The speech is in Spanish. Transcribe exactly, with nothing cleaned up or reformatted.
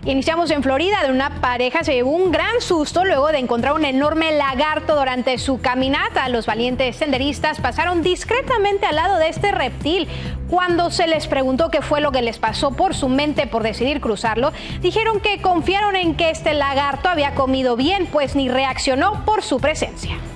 Iniciamos en Florida, de una pareja se llevó un gran susto luego de encontrar un enorme lagarto durante su caminata. Los valientes senderistas pasaron discretamente al lado de este reptil. Cuando se les preguntó qué fue lo que les pasó por su mente por decidir cruzarlo, dijeron que confiaron en que este lagarto había comido bien, pues ni reaccionó por su presencia.